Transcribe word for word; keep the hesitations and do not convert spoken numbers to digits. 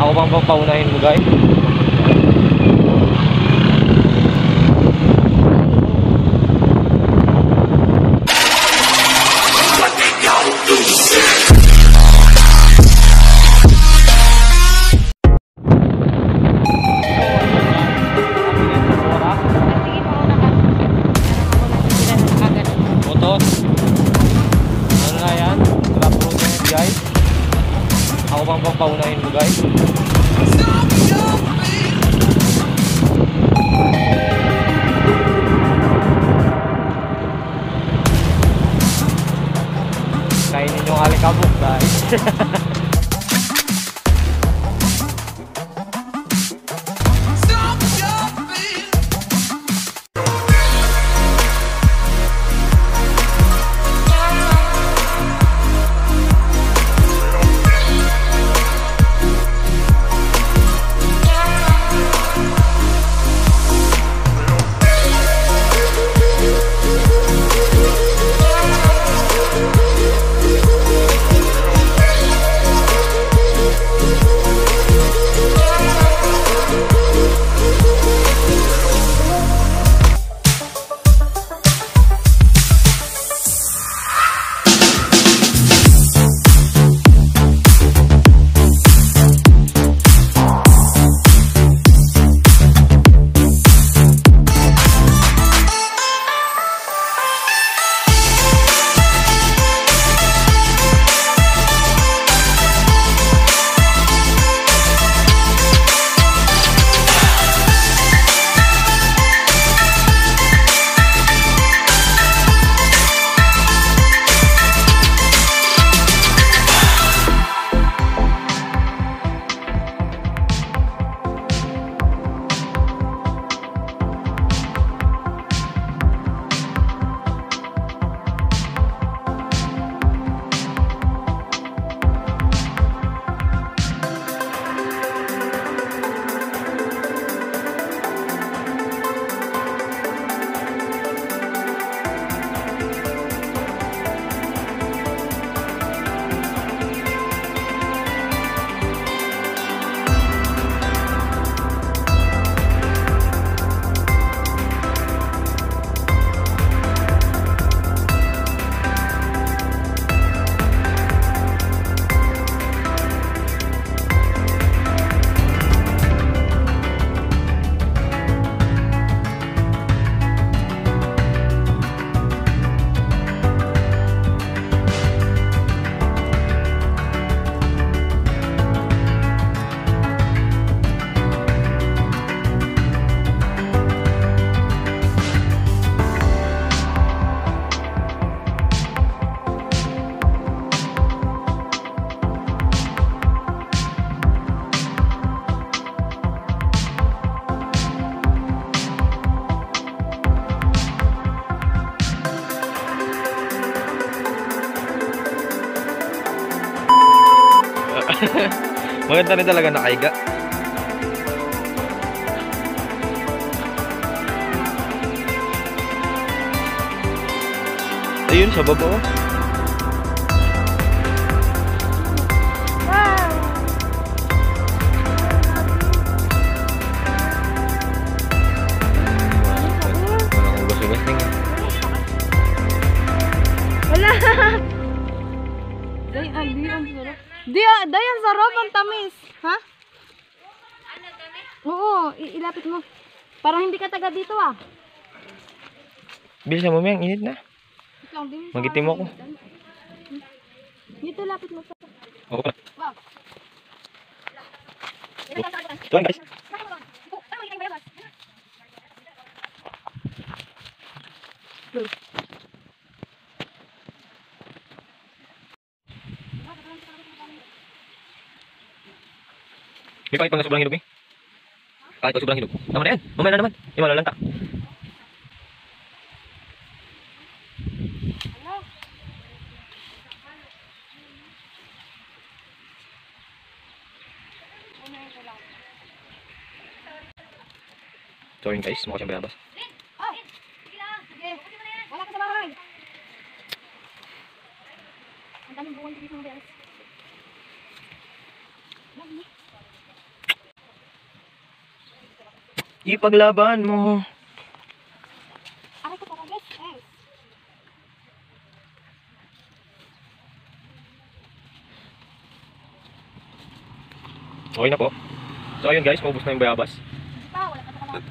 Ako bang papaunahin mo guys? Ako bang papaunahin mo guys? Kainin yung alikabok guys. Maganda rin talaga nakaiga. Ayun sa baba. Wow! Walang ugas-ugas nga. Wala! Day, ah, di ang sarap. Di, ah, day ang sarap, ang tamis. Ha? Ano, tamis? Oo, ilapit mo. Parang hindi ka taga dito ah. Bilisan mo, Miyang, init na. Magitim ako. Dito, lapit mo sa... Oo pa. Wow. Ito guys. May kahit pang sobrang hinog eh. Kahit pang sobrang hinog. Tama na yan. Mamaya na naman. Yung malalanta. Sorry guys, mukha siyang bayabas. Oh, sige lang. Sige. Wala ka sa bahay. Ang daming buwan dito sa bayabas. Ipaglaban mo. Aray ko para guys. Yes. Okay na po. So ayun guys, maubos na yung bayabas. Pa, wala ka pa kalahati.